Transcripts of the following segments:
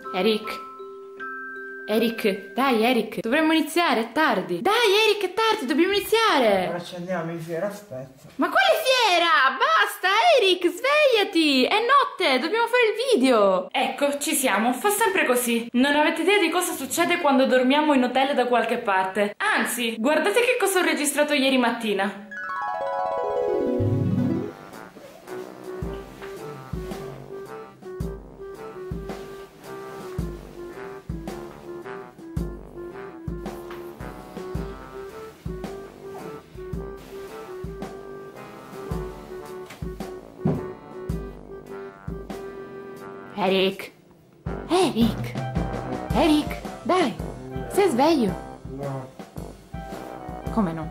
Eric? Eric, dai Eric, dovremmo iniziare, è tardi. Dai Eric, è tardi, dobbiamo iniziare. Ora ci andiamo in fiera, aspetta. Ma quale fiera? Basta Eric, svegliati, è notte, dobbiamo fare il video. Ecco, ci siamo, fa sempre così. Non avete idea di cosa succede quando dormiamo in hotel da qualche parte. Anzi, guardate che cosa ho registrato ieri mattina. Eric, Eric, Eric, dai, sei sveglio? No. Come no?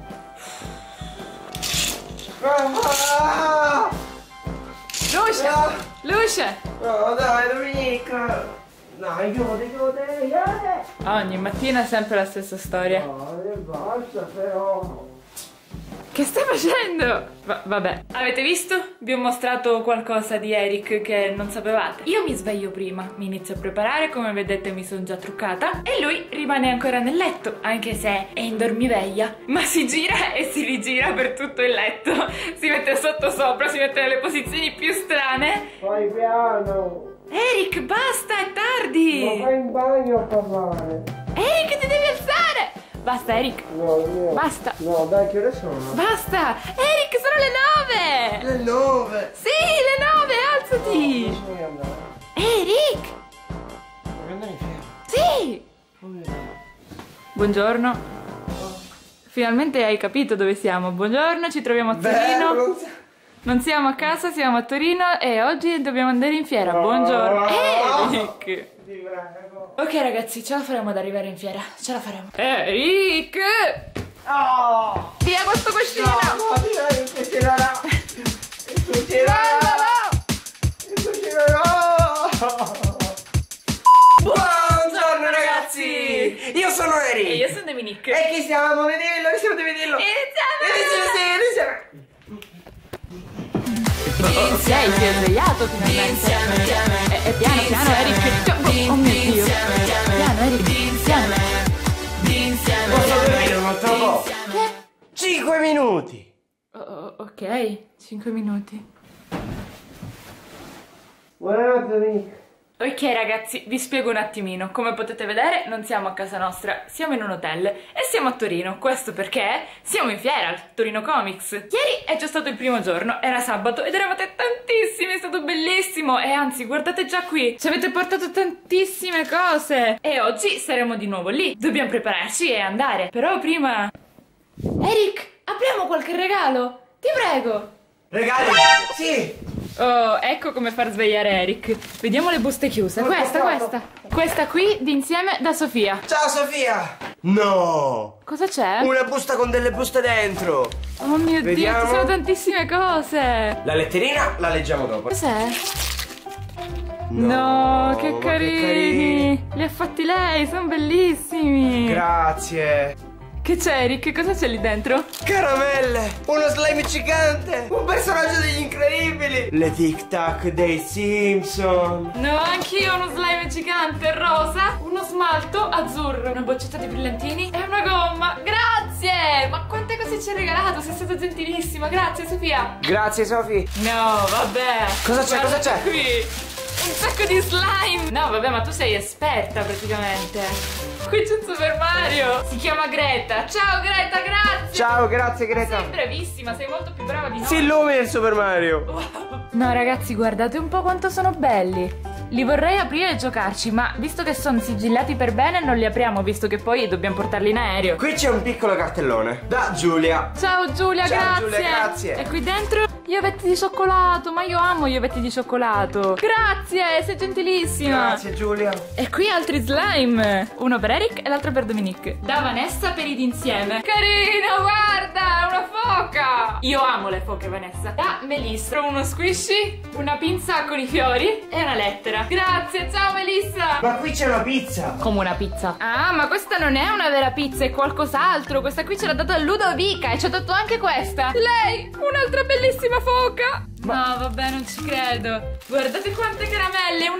Ah! Luce, luce! No, dai, Dominica! Dai, chiude! Ogni mattina è sempre la stessa storia. No, basta però! Che stai facendo? Vabbè, avete visto? Vi ho mostrato qualcosa di Eric che non sapevate. Io mi sveglio prima, mi inizio a preparare, come vedete mi sono già truccata, e lui rimane ancora nel letto, anche se è in dormiveglia, ma si gira e si rigira per tutto il letto, si mette sotto sopra, si mette nelle posizioni più strane. Fai piano! Eric, basta, è tardi! Ma vai in bagno a parlare! Eric, ti devi alzare! Basta Eric, No, basta! No, dai, che ore sono? Basta! Eric, sono le 9! Le 9! Sì, le 9, alzati! Dove vuoi andare? Eric! Vuoi andare in fiera? Sì! Buongiorno. Finalmente hai capito dove siamo. Buongiorno, ci troviamo a Torino. Bello. Non siamo a casa, siamo a Torino e oggi dobbiamo andare in fiera. No. Buongiorno. Eric! Ti prego. Ok ragazzi, ce la faremo ad arrivare in fiera. Ce la faremo. Eric! Oh! Via questo cuscino! No, ma direi che succederà! Buongiorno ragazzi! Io sono Eric! E io sono Dominique. E chi siamo? Devi dirlo! Iniziamo! Lei si è svegliato finalmente. E piano piano Eric. Oh mio Dio. Piano Eric. Piano. Posso dormire un altro po'? Che? 5 minuti! Ok, 5 minuti. Buonanotte amica. Ok ragazzi, vi spiego un attimino. Come potete vedere non siamo a casa nostra, siamo in un hotel e siamo a Torino. Questo perché siamo in fiera, al Torino Comics. Ieri è già stato il primo giorno, era sabato ed eravate tantissimi, è stato bellissimo. E anzi, guardate già qui, ci avete portato tantissime cose. E oggi saremo di nuovo lì, dobbiamo prepararci e andare. Però prima... Eric, apriamo qualche regalo, ti prego. Regali? Sì! Oh, ecco come far svegliare Eric. Vediamo le buste chiuse. Questa qui d'insieme da Sofia. Ciao Sofia! No! Cosa c'è? Una busta con delle buste dentro! Oh mio Vediamo. Dio, ci sono tantissime cose. La letterina la leggiamo dopo. Cos'è? No, che ma carini. Li ha fatti lei, sono bellissimi. Grazie! Che c'è Eric? Cosa c'è lì dentro? Caramelle! Uno slime gigante! Un personaggio degli Incredibili! Le tic tac dei Simpson! No, anch'io ho uno slime gigante rosa, uno smalto azzurro, una boccetta di brillantini e una gomma. Grazie! Ma quante cose ci hai regalato? Sei stata gentilissima. Grazie Sofia. Grazie Sofì! No, vabbè. Cosa c'è? Guarda Cosa c'è? qui. Un sacco di slime. No, vabbè, ma tu sei esperta praticamente. Qui c'è Super Mario. Si chiama Greta. Ciao Greta, grazie. Ciao, grazie Greta! Sei bravissima, sei molto più brava di noi. Si illumina il Super Mario! No ragazzi, guardate un po' quanto sono belli. Li vorrei aprire e giocarci, ma visto che sono sigillati per bene non li apriamo, visto che poi dobbiamo portarli in aereo. Qui c'è un piccolo cartellone da Giulia. Ciao Giulia, Ciao, grazie. Giulia, grazie. E qui dentro gli ovetti di cioccolato, ma io amo gli ovetti di cioccolato. Grazie, sei gentilissima. Grazie Giulia. E qui altri slime. Uno per Eric e l'altro per Dominique. Da Vanessa per i d'insieme. Carino, guarda, una foca. Io amo le foche, Vanessa. Da Melissa, uno squishy, una pinza con i fiori e una lettera. Grazie, ciao Melissa. Ma qui c'è una pizza. Come una pizza? Ah, ma questa non è una vera pizza, è qualcos'altro. Questa qui ce l'ha data Ludovica e ci ha dato anche questa. Lei, un'altra bellissima foca. No, vabbè, non ci credo. Guardate quante caramelle, una pizza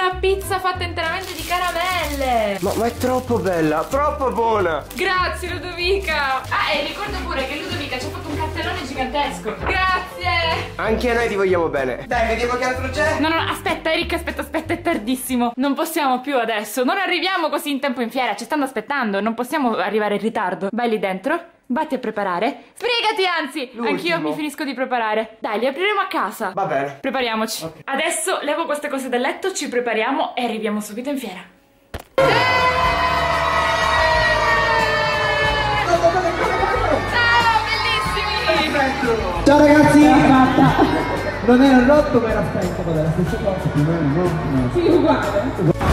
pizza fatta interamente di caramelle. Ma è troppo bella, troppo buona. Grazie Ludovica. Ah, e ricordo pure che Ludovica ci ha fatto un cartellone gigantesco. Grazie. Anche noi ti vogliamo bene. Dai, vediamo che altro c'è. No, aspetta Eric, aspetta, è tardissimo. Non possiamo più adesso. Non arriviamo così in tempo in fiera, ci stanno aspettando. Non possiamo arrivare in ritardo. Vai lì dentro, vatti a preparare. Sbrigati, anzi, anch'io mi finisco di preparare. Dai, li apriremo a casa. Va bene. Prepariamoci. Okay. Adesso levo queste cose dal letto, ci prepariamo e arriviamo subito in fiera. Ciao, bellissimi! Ciao ragazzi! Non era rotto ma era spento, ma era la stessa cosa, più o meno, no? Sì, uguale.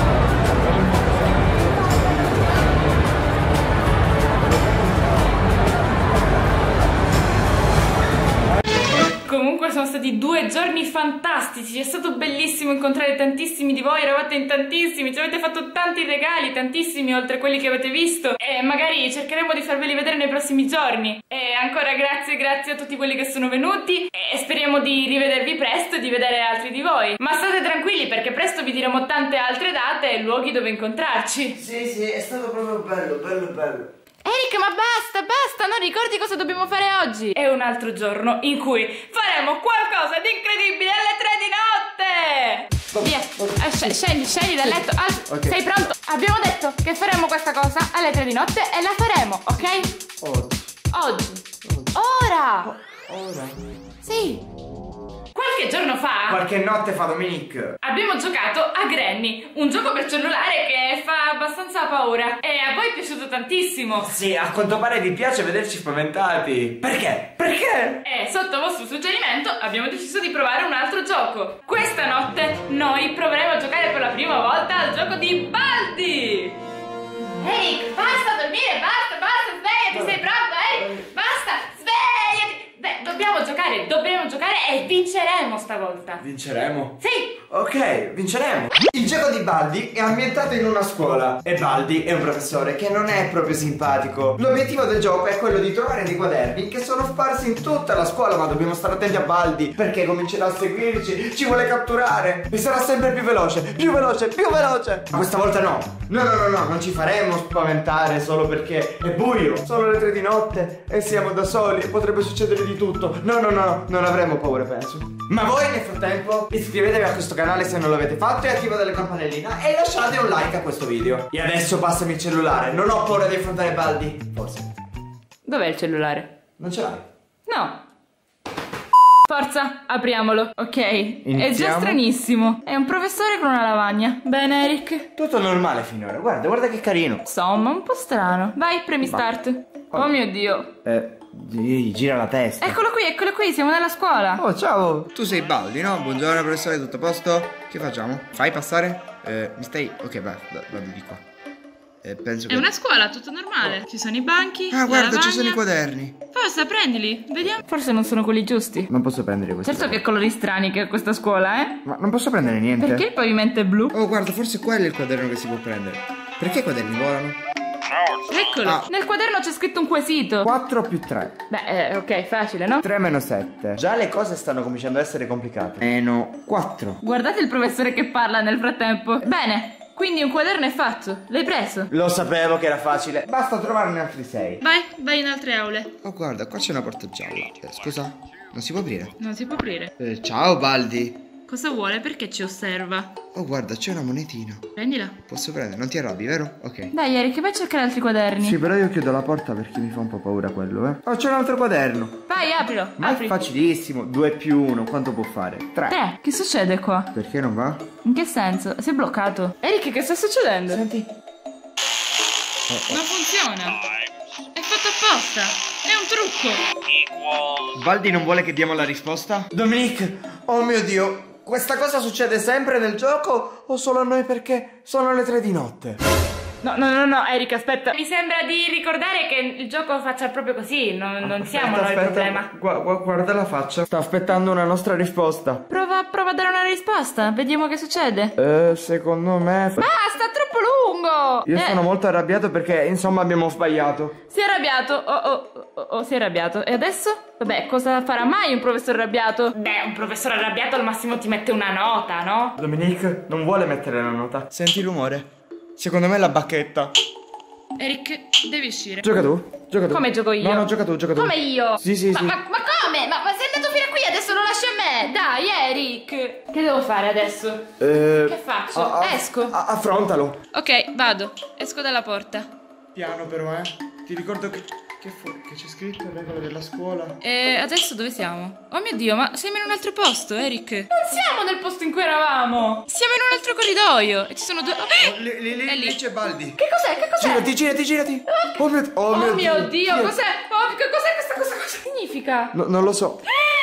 Comunque sono stati 2 giorni fantastici, è stato bellissimo incontrare tantissimi di voi, eravate in tantissimi, ci avete fatto tanti regali, tantissimi oltre a quelli che avete visto e magari cercheremo di farveli vedere nei prossimi giorni. E ancora grazie a tutti quelli che sono venuti e speriamo di rivedervi presto e di vedere altri di voi. Ma state tranquilli perché presto vi diremo tante altre date e luoghi dove incontrarci. Sì, è stato proprio bello. Eric, ma basta, non ricordi cosa dobbiamo fare oggi? È un altro giorno in cui faremo qualcosa di incredibile alle 3 di notte! Via, scendi dal letto, okay. Sei pronto? Abbiamo detto che faremo questa cosa alle 3 di notte e la faremo, ok? Oggi. Ora! Sì. Qualche giorno fa, qualche notte fa, Dominique, abbiamo giocato a Granny, un gioco per cellulare che fa abbastanza paura. E a voi è piaciuto tantissimo. Sì, a quanto pare vi piace vederci spaventati. Perché? E sotto vostro suggerimento abbiamo deciso di provare un altro gioco. Questa notte noi proveremo a giocare per la prima volta al gioco di Baldi. Eric, basta dormire, basta, svegliati, sei pronto, Eric? Basta, svegliati. Dobbiamo giocare e vinceremo stavolta. Vinceremo? Sì. Ok, vinceremo. Il gioco di Baldi è ambientato in una scuola e Baldi è un professore che non è proprio simpatico. L'obiettivo del gioco è quello di trovare dei quaderni che sono sparsi in tutta la scuola, ma dobbiamo stare attenti a Baldi perché comincerà a seguirci, ci vuole catturare e sarà sempre più veloce. Ma questa volta no, non ci faremo spaventare solo perché è buio, sono le 3 di notte e siamo da soli e potrebbe succedere di tutto. No, non avremo paura, penso. Ma voi nel frattempo iscrivetevi a questo canale se non l'avete fatto e attivate la campanellina e lasciate un like a questo video. E adesso passami il cellulare, non ho paura di affrontare Baldi. Forse. Dov'è il cellulare? Non ce l'hai? No. Forza, apriamolo, ok? Iniziamo. È già stranissimo. È un professore con una lavagna. Bene, Eric? Tutto normale finora, guarda che carino. Insomma, un po' strano. Vai, premi start. Oh mio Dio. Gira la testa. Eccolo qui, siamo nella scuola. Oh, ciao. Tu sei Baldi, no? Buongiorno professore, tutto a posto? Che facciamo? Fai passare? Mi stai... Ok, vai, vado di qua. Penso che... È una scuola, tutto normale. Ci sono i banchi. Ah, guarda, ci sono i quaderni. Forza, prendili, vediamo. Forse non sono quelli giusti. Non posso prendere questi. Certo che colori strani che ha questa scuola, eh? Ma non posso prendere niente. Perché il pavimento è blu? Oh, guarda, forse quello è il quaderno che si può prendere. Perché i quaderni volano? Eccolo, nel quaderno c'è scritto un quesito. 4 più 3. Beh, ok, facile, no? 3 meno 7. Già le cose stanno cominciando ad essere complicate. Meno 4. Guardate il professore che parla nel frattempo. Bene, quindi un quaderno è fatto. L'hai preso? Lo sapevo che era facile. Basta trovarne altri 6. Vai in altre aule. Oh, guarda, qua c'è una porta gialla. Scusa, non si può aprire? Non si può aprire. Ciao, Baldi. Cosa vuole? Perché ci osserva? Oh, guarda, c'è una monetina. Prendila. Posso prendere? Non ti arrabbi, vero? Ok. Dai, Eric, vai a cercare altri quaderni. Sì, però io chiudo la porta perché mi fa un po' paura quello, eh. Oh, c'è un altro quaderno. Vai, aprilo. Ma è facilissimo. 2 più 1, quanto può fare? 3. Che succede qua? Perché non va? In che senso? Si è bloccato. Eric, che sta succedendo? Senti. Non funziona. È fatto apposta. È un trucco. Baldi non vuole che diamo la risposta? Dominique, oh mio Dio. Questa cosa succede sempre nel gioco o solo a noi perché sono le 3 di notte? No, Eric, aspetta. Mi sembra di ricordare che il gioco faccia proprio così. Non siamo noi il problema. Guarda la faccia. Sta aspettando una nostra risposta. Prova a dare una risposta. Vediamo che succede. Secondo me... Basta, troppo lungo. Io sono molto arrabbiato perché, insomma, abbiamo sbagliato. Si è arrabbiato. Si è arrabbiato. E adesso? Vabbè, cosa farà mai un professore arrabbiato? Beh, un professore arrabbiato al massimo ti mette una nota, no? Dominique non vuole mettere la nota. Senti il rumore? Secondo me è la bacchetta. Eric, devi uscire. Gioca tu. Gioca tu. Come gioco io? No, gioca tu, gioca tu. Come io? Sì, sì, ma, sì. ma come? Ma sei andato fino a qui, adesso lo lasci a me. Dai, Eric. Che devo fare adesso? Che faccio? Esco. Affrontalo. Ok, vado. Esco dalla porta. Piano però, Ti ricordo che c'è scritto in regola della scuola. E adesso dove siamo? Oh mio Dio, ma siamo in un altro posto, Eric. Non siamo nel posto in cui eravamo. Siamo in un altro corridoio. E ci sono due... Lì c'è Baldi. Che cos'è? Che cos'è? Girati. Oh mio Dio, cos'è? Che cos'è questa cosa? Cosa significa? Non lo so.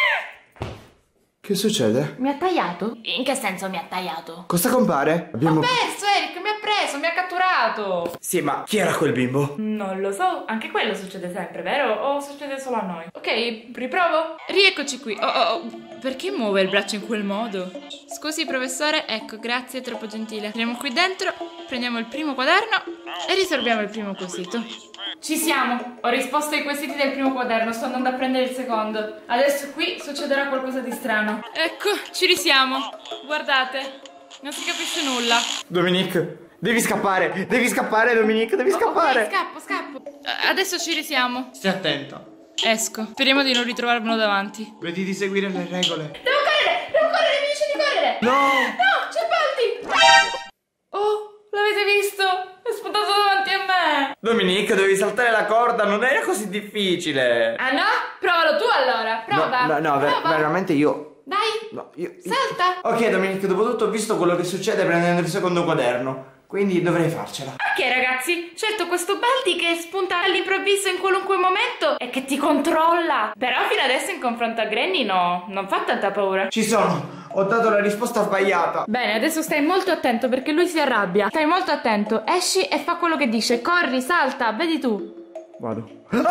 Che succede? Mi ha tagliato? In che senso mi ha tagliato? Cosa compare? Ho perso, Eric, mi ha preso, mi ha catturato. Sì, ma chi era quel bimbo? Non lo so, anche quello succede sempre, vero? O succede solo a noi? Ok, riprovo. Rieccoci qui. Perché muove il braccio in quel modo? Scusi, professore, ecco, grazie, troppo gentile. Entriamo qui dentro, prendiamo il primo quaderno e risolviamo il primo quesito. Ci siamo, ho risposto ai quesiti del primo quaderno, sto andando a prendere il secondo. Adesso qui succederà qualcosa di strano. Ecco, ci risiamo. Guardate, non si capisce nulla. Dominique, devi scappare, Dominique, devi scappare. Scappo. Adesso ci risiamo. Stai attenta. Esco, speriamo di non ritrovarmelo davanti. Vedi di seguire le regole. Devo correre, mi dice di correre. No, c'è Baldi. Oh, l'avete visto? È spuntato davanti a me. Dominique, dovevi saltare la corda, non era così difficile. Ah no? Provalo tu allora, prova. No, prova. veramente io. Dai, No, io. salta. Ok, Dominique, dopo tutto ho visto quello che succede prendendo il secondo quaderno. Quindi dovrei farcela. Ok ragazzi, certo questo Baldi che spunta all'improvviso in qualunque momento e che ti controlla. Però fino adesso in confronto a Granny no, non fa tanta paura. Ci sono, ho dato la risposta sbagliata. Bene, adesso stai molto attento perché lui si arrabbia. Stai molto attento, esci e fa quello che dice. Corri, salta, vedi tu. Vado.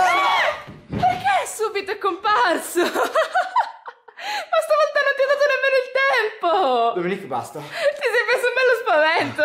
Perché subito è comparso? Ma stavolta non ti ho dato nemmeno il tempo. Dominique, basta. Ti sei preso un bello spavento.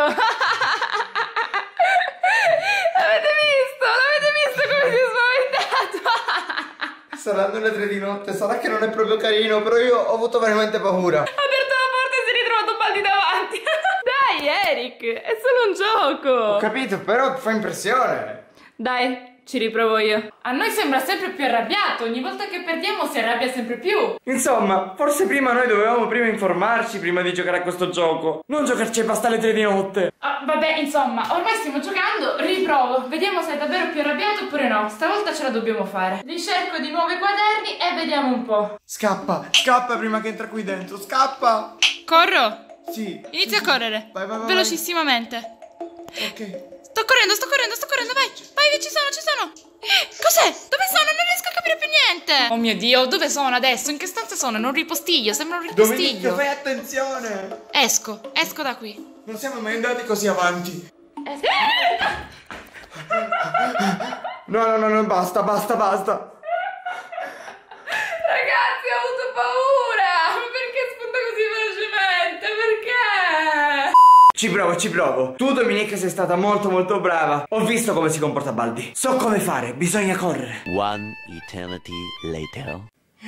L'avete visto come si è spaventato? Saranno le 3 di notte, sarà che non è proprio carino, però io ho avuto veramente paura. Ha aperto la porta e si è ritrovato Baldi davanti. Dai Eric, è solo un gioco. Ho capito, però fa impressione. Dai, ci riprovo io. A noi sembra sempre più arrabbiato. Ogni volta che perdiamo si arrabbia sempre più. Insomma, forse prima noi dovevamo prima informarci prima di giocare a questo gioco. Non giocarci basta alle 3 di notte. Vabbè, insomma, ormai stiamo giocando. Riprovo. Vediamo se è davvero più arrabbiato oppure no. Stavolta ce la dobbiamo fare. Ricerco di nuovi quaderni e vediamo un po'. Scappa prima che entra qui dentro, scappa. Corro. Sì. Inizia a correre. Vai. Velocissimamente. Ok. Sto correndo, vai, ci sono. Cos'è? Dove sono? Non riesco a capire più niente. Oh mio Dio, dove sono adesso? In che stanza sono? In un ripostiglio, sembra un ripostiglio. Domenico, fai attenzione. Esco da qui. Non siamo mai andati così avanti. No, basta. Ragazzi, ho avuto paura. Ma perché spunta così velocemente? Perché? Ci provo. Tu, Dominique, sei stata molto brava. Ho visto come si comporta Baldi. So come fare, bisogna correre. One eternity later.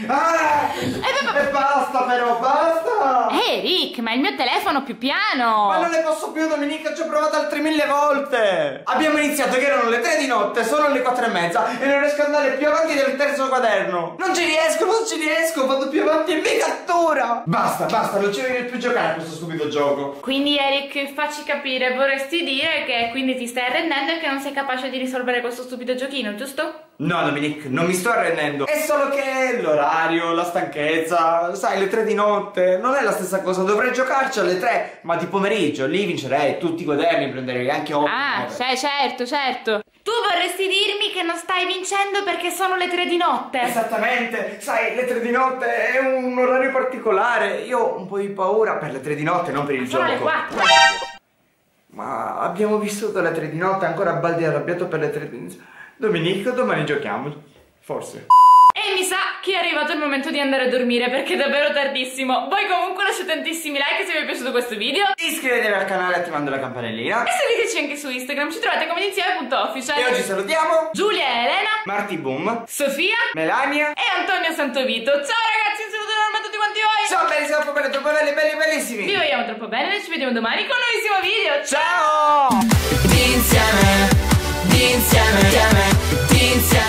E basta però, basta. Rick, ma il mio telefono più piano. Ma non ne posso più, Domenica, ci ho provato altre 1000 volte. Abbiamo iniziato che erano le 3 di notte, sono le 4:30 e non riesco ad andare più avanti del terzo quaderno. Non ci riesco, vado più avanti e mi cattura. Basta, non ci voglio più giocare a questo stupido gioco. Quindi Eric, facci capire, vorresti dire che quindi ti stai arrendendo e che non sei capace di risolvere questo stupido giochino, giusto? No, Dominique, non mi sto arrendendo. È solo che l'orario, la stanchezza, sai, le 3 di notte non è la stessa cosa. Dovrei giocarci alle 3, ma di pomeriggio lì vincerei tutti i quaderni, prenderei anche 8. Certo. Tu vorresti dirmi che non stai vincendo perché sono le 3 di notte? Esattamente, sai, le 3 di notte è un orario particolare. Io ho un po' di paura per le 3 di notte, non per il sono gioco. Le 4. Ma abbiamo vissuto le 3 di notte, ancora Baldi è arrabbiato per le 3 di notte. Domenico, domani giochiamo. Forse. E mi sa che è arrivato il momento di andare a dormire perché è davvero tardissimo. Voi comunque lasciate tantissimi like se vi è piaciuto questo video. Iscrivetevi al canale attivando la campanellina. E seguiteci anche su Instagram, ci trovate come insieme.official. E oggi salutiamo Giulia e Elena, Marti Boom, Sofia Melania e Antonio Santovito. Ciao ragazzi, un saluto enorme a tutti quanti voi. Ciao belli, troppo belli, troppo belli, belli, bellissimi. Vi vogliamo troppo bene e ci vediamo domani con un nuovissimo video. Ciao! Insieme, insieme, insieme.